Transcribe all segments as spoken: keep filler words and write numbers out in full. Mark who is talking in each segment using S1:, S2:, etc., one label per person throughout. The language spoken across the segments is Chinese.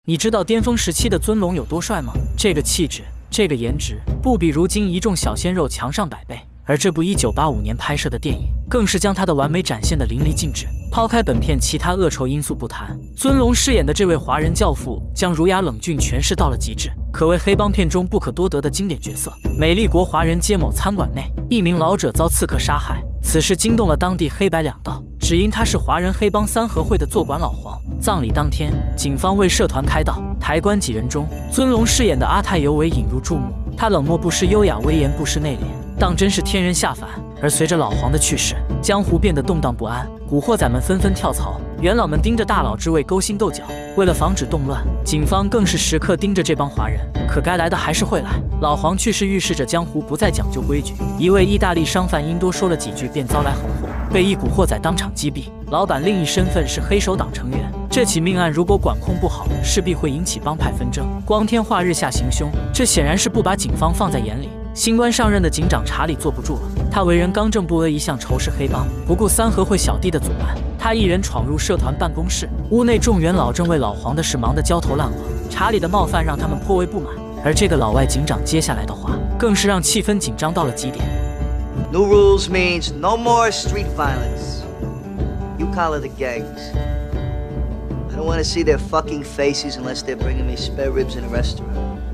S1: 你知道巅峰时期的尊龙有多帅吗？这个气质，这个颜值，不比如今一众小鲜肉强上百倍。而这部一九八五年拍摄的电影，更是将他的完美展现得淋漓尽致。抛开本片其他恶臭因素不谈，尊龙饰演的这位华人教父，将儒雅冷峻诠释到了极致，可谓黑帮片中不可多得的经典角色。美丽国华人街某餐馆内，一名老者遭刺客杀害，此事惊动了当地黑白两道，只因他是华人黑帮三合会的坐馆老黄。葬礼当天，警方为社团开道，抬棺几人中，尊龙饰演的阿泰尤为引入注目。他冷漠不失优雅，威严不失内敛，当真是天人下凡。而随着老黄的去世，江湖变得动荡不安，古惑仔们纷纷跳槽，元老们盯着大佬之位勾心斗角。为了防止动乱，警方更是时刻盯着这帮华人。可该来的还是会来。老黄去世预示着江湖不再讲究规矩。一位意大利商贩因多说了几句，便遭来横祸，被一古惑仔当场击毙。老板另一身份是黑手党成员。这起命案如果管控不好，势必会引起帮派纷争，光天化日下行凶，这显然是不把警方放在眼里。新官上任的警长查理坐不住了，他为人刚正不阿，一向仇视黑帮，不顾三合会小弟的阻拦，他一人闯入社团办公室，屋内众元老正为老黄的事忙得焦头烂额。查理的冒犯让他们颇为不满，而这个老外警长接下来的话，更是让气氛紧张到了极点。
S2: New rules means no more street violence. You collar the gangs. I don't want to see their fucking faces unless they're bringing me spare ribs in a restaurant.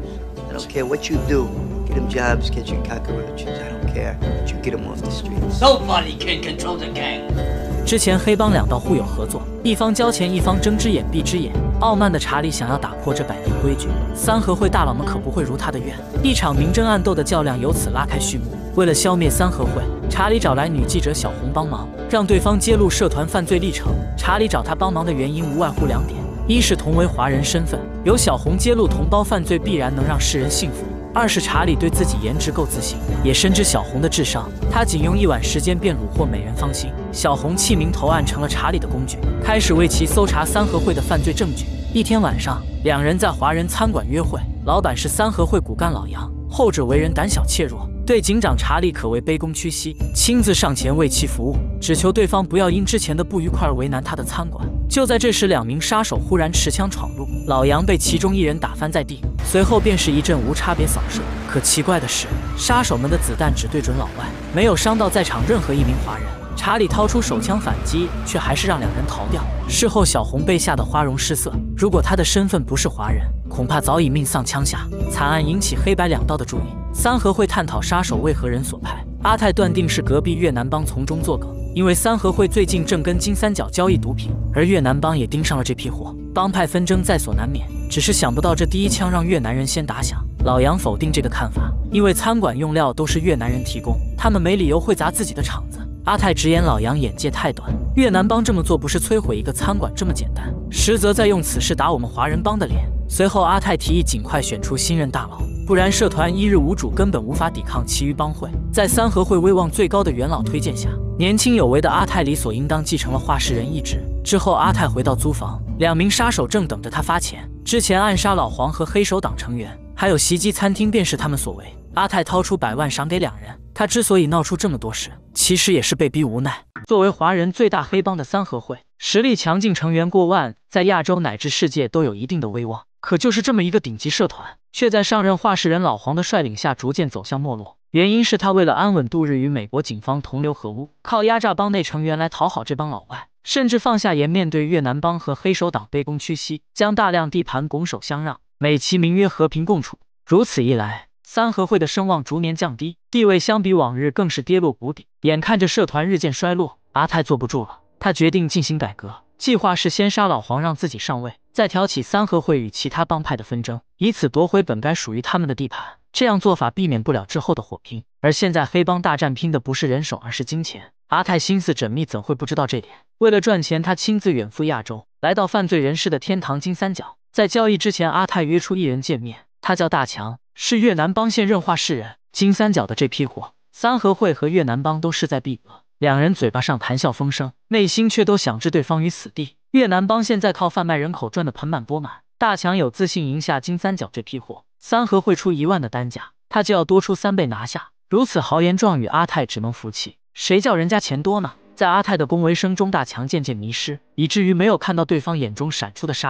S2: I don't care what you do. Get them jobs, get you cockroaches. I don't care, but you get them off the streets.
S3: Nobody can control the gang.
S1: 之前黑帮两道互有合作，一方交钱，一方睁只眼闭只眼。傲慢的查理想要打破这百年规矩，三合会大佬们可不会如他的愿。一场明争暗斗的较量由此拉开序幕。为了消灭三合会，查理找来女记者小红帮忙，让对方揭露社团犯罪历程。查理找他帮忙的原因无外乎两点：一是同为华人身份，由小红揭露同胞犯罪必然能让世人信服；二是查理对自己颜值够自信，也深知小红的智商，他仅用一晚时间便虏获美人芳心。小红弃明投暗，成了查理的工具，开始为其搜查三合会的犯罪证据。一天晚上，两人在华人餐馆约会，老板是三合会骨干老杨，后者为人胆小怯弱，对警长查理可谓卑躬屈膝，亲自上前为其服务，只求对方不要因之前的不愉快而为难他的餐馆。就在这时，两名杀手忽然持枪闯入，老杨被其中一人打翻在地，随后便是一阵无差别扫射。可奇怪的是，杀手们的子弹只对准老外，没有伤到在场任何一名华人。查理掏出手枪反击，却还是让两人逃掉。事后，小红被吓得花容失色。如果他的身份不是华人，恐怕早已命丧枪下。惨案引起黑白两道的注意。三合会探讨杀手为何人所派，阿泰断定是隔壁越南帮从中作梗，因为三合会最近正跟金三角交易毒品，而越南帮也盯上了这批货，帮派纷争在所难免。只是想不到这第一枪让越南人先打响。老杨否定这个看法，因为餐馆用料都是越南人提供，他们没理由会砸自己的场子。阿泰直言老杨眼界太短，越南帮这么做不是摧毁一个餐馆这么简单，实则在用此事打我们华人帮的脸。随后阿泰提议尽快选出新任大佬，不然社团一日无主，根本无法抵抗其余帮会。在三合会威望最高的元老推荐下，年轻有为的阿泰理所应当继承了话事人一职。之后阿泰回到租房，两名杀手正等着他发钱。之前暗杀老黄和黑手党成员，还有袭击餐厅，便是他们所为。阿泰掏出百万赏给两人。他之所以闹出这么多事，其实也是被逼无奈。作为华人最大黑帮的三合会，实力强劲，成员过万，在亚洲乃至世界都有一定的威望。可就是这么一个顶级社团，却在上任话事人老黄的率领下逐渐走向没落。原因是他为了安稳度日，与美国警方同流合污，靠压榨帮内成员来讨好这帮老外，甚至放下颜面对越南帮和黑手党卑躬屈膝，将大量地盘拱手相让，美其名曰和平共处。如此一来，三合会的声望逐年降低，地位相比往日更是跌落谷底。眼看着社团日渐衰落，阿泰坐不住了，他决定进行改革。计划是先杀老黄，让自己上位，再挑起三合会与其他帮派的纷争，以此夺回本该属于他们的地盘。这样做法避免不了之后的火拼。而现在黑帮大战拼的不是人手，而是金钱。阿泰心思缜密，怎会不知道这点？为了赚钱，他亲自远赴亚洲，来到犯罪人士的天堂金三角。在交易之前，阿泰约出一人见面，他叫大强，是越南帮现任话事人。金三角的这批货，三合会和越南帮都势在必得。两人嘴巴上谈笑风生，内心却都想置对方于死地。越南帮现在靠贩卖人口赚得盆满钵满，大强有自信赢下金三角这批货，三合会出一万的单价，他就要多出三倍拿下。如此豪言壮语，阿泰只能服气。谁叫人家钱多呢？在阿泰的恭维声中，大强渐渐迷失，以至于没有看到对方眼中闪出的杀意。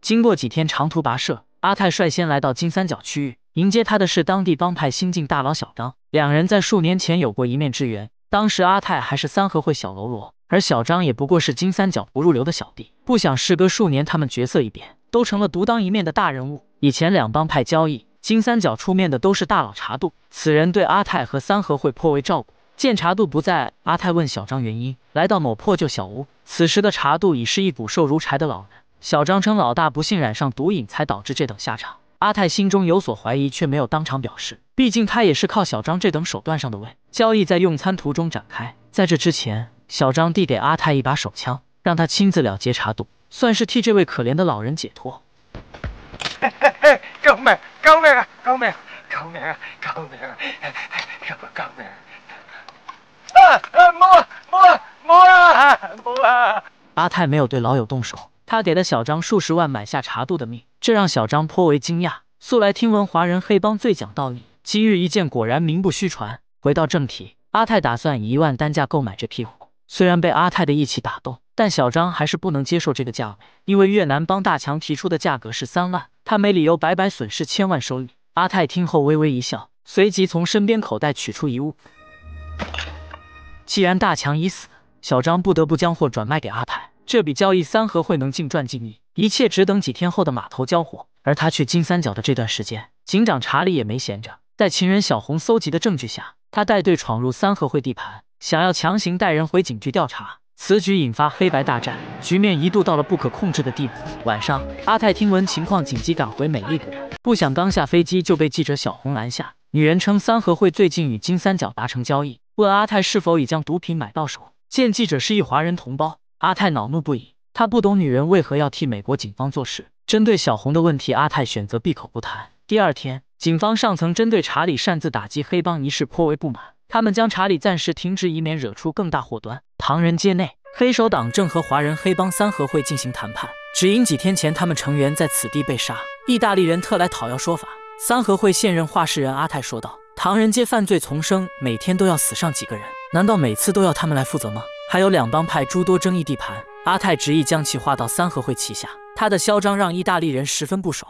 S1: 经过几天长途跋涉，阿泰率先来到金三角区域，迎接他的是当地帮派新晋大佬小张。两人在数年前有过一面之缘，当时阿泰还是三合会小喽啰，而小张也不过是金三角不入流的小弟。不想事隔数年，他们角色一变，都成了独当一面的大人物。以前两帮派交易，金三角出面的都是大佬查度，此人对阿泰和三合会颇为照顾。见查度不在，阿泰问小张原因，来到某破旧小屋。此时的查度已是一骨瘦如柴的老人。小张称老大不幸染上毒瘾，才导致这等下场。阿泰心中有所怀疑，却没有当场表示，毕竟他也是靠小张这等手段上的位。交易在用餐途中展开，在这之前，小张递给阿泰一把手枪，让他亲自了结查度，算是替这位可怜的老人解脱。
S4: 嘿嘿嘿，救命！救命啊！救命！救命啊！救命啊！救救命！啊啊！冇啊冇啊冇啊冇啊！
S1: 阿泰没有对老友动手，他给了小张数十万买下查度的命，这让小张颇为惊讶。素来听闻华人黑帮最讲道义，今日一见果然名不虚传。回到正题，阿泰打算以一万单价购买这批货。虽然被阿泰的义气打动，但小张还是不能接受这个价位，因为越南帮大强提出的价格是三万，他没理由白白损失千万收益。阿泰听后微微一笑，随即从身边口袋取出一物。既然大强已死，小张不得不将货转卖给阿泰。这笔交易三合会能净赚净利，一切只等几天后的码头交货。而他去金三角的这段时间，警长查理也没闲着，在情人小红搜集的证据下，他带队闯入三合会地盘，想要强行带人回警局调查。此举引发黑白大战，局面一度到了不可控制的地步。晚上，阿泰听闻情况，紧急赶回美丽国，不想刚下飞机就被记者小红拦下。女人称三合会最近与金三角达成交易，问阿泰是否已将毒品买到手。见记者是一华人同胞，阿泰恼怒不已，他不懂女人为何要替美国警方做事。针对小红的问题，阿泰选择闭口不谈。第二天，警方上层针对查理擅自打击黑帮一事颇为不满，他们将查理暂时停职，以免惹出更大祸端。唐人街内，黑手党正和华人黑帮三合会进行谈判，只因几天前他们成员在此地被杀，意大利人特来讨要说法。三合会现任话事人阿泰说道：“唐人街犯罪丛生，每天都要死上几个人，难道每次都要他们来负责吗？还有两帮派诸多争议地盘。”阿泰执意将其划到三合会旗下，他的嚣张让意大利人十分不爽。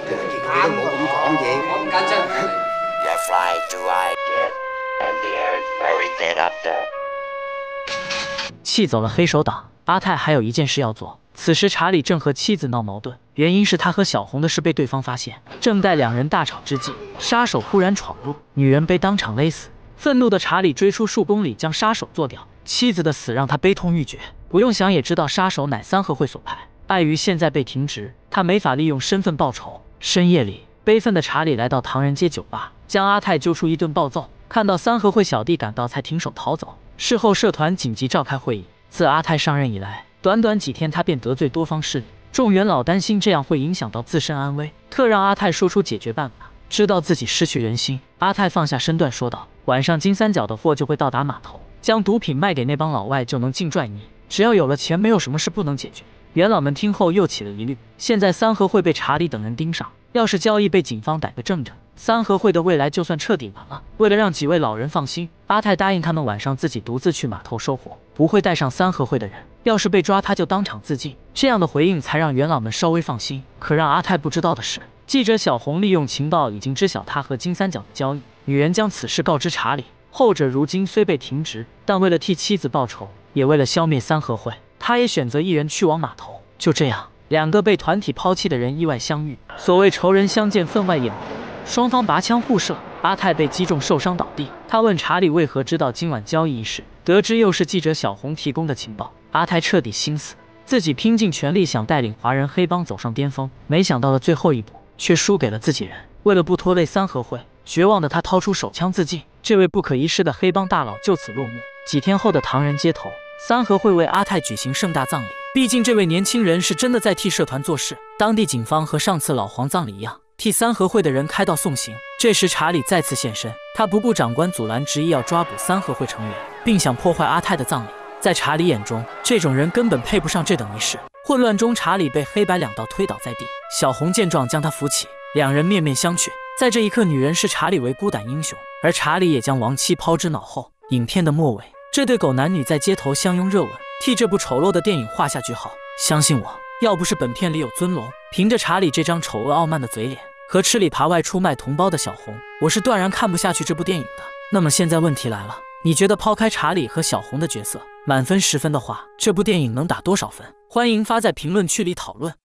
S1: 气走了黑手党，阿泰还有一件事要做。此时查理正和妻子闹矛盾，原因是他和小红的事被对方发现。正待两人大吵之际，杀手忽然闯入，女人被当场勒死。愤怒的查理追出数公里将杀手做掉，妻子的死让他悲痛欲绝。不用想也知道杀手乃三合会所派。碍于现在被停职，他没法利用身份报仇。深夜里，悲愤的查理来到唐人街酒吧，将阿泰揪出一顿暴揍。看到三合会小弟赶到，才停手逃走。事后社团紧急召开会议，自阿泰上任以来，短短几天他便得罪多方势力，众元老担心这样会影响到自身安危，特让阿泰说出解决办法。知道自己失去人心，阿泰放下身段说道：“晚上金三角的货就会到达码头，将毒品卖给那帮老外就能净赚一亿。只要有了钱，没有什么事不能解决。”元老们听后又起了疑虑，现在三合会被查理等人盯上，要是交易被警方逮个正着，三合会的未来就算彻底完了。为了让几位老人放心，阿泰答应他们晚上自己独自去码头收货，不会带上三合会的人，要是被抓他就当场自尽。这样的回应才让元老们稍微放心。可让阿泰不知道的是，记者小红利用情报已经知晓他和金三角的交易，女人将此事告知查理。后者如今虽被停职，但为了替妻子报仇，也为了消灭三合会，他也选择一人去往码头。就这样，两个被团体抛弃的人意外相遇。所谓仇人相见分外眼红，双方拔枪互射，阿泰被击中受伤倒地。他问查理为何知道今晚交易一事，得知又是记者小红提供的情报。阿泰彻底心死，自己拼尽全力想带领华人黑帮走上巅峰，没想到的最后一步却输给了自己人。为了不拖累三合会，绝望的他掏出手枪自尽。这位不可一世的黑帮大佬就此落幕。几天后的唐人街头，三合会为阿泰举行盛大葬礼。毕竟这位年轻人是真的在替社团做事。当地警方和上次老黄葬礼一样，替三合会的人开道送行。这时查理再次现身，他不顾长官阻拦，执意要抓捕三合会成员，并想破坏阿泰的葬礼。在查理眼中，这种人根本配不上这等仪式。混乱中，查理被黑白两道推倒在地。小红见状将他扶起，两人面面相觑。在这一刻，女人视查理为孤胆英雄，而查理也将亡妻抛之脑后。影片的末尾，这对狗男女在街头相拥热吻，替这部丑陋的电影画下句号。相信我， 要不是本片里有尊龙，凭着查理这张丑恶傲慢的嘴脸和吃里扒外出卖同胞的小红，我是断然看不下去这部电影的。那么现在问题来了，你觉得抛开查理和小红的角色，满分十分的话，这部电影能打多少分？欢迎发在评论区里讨论。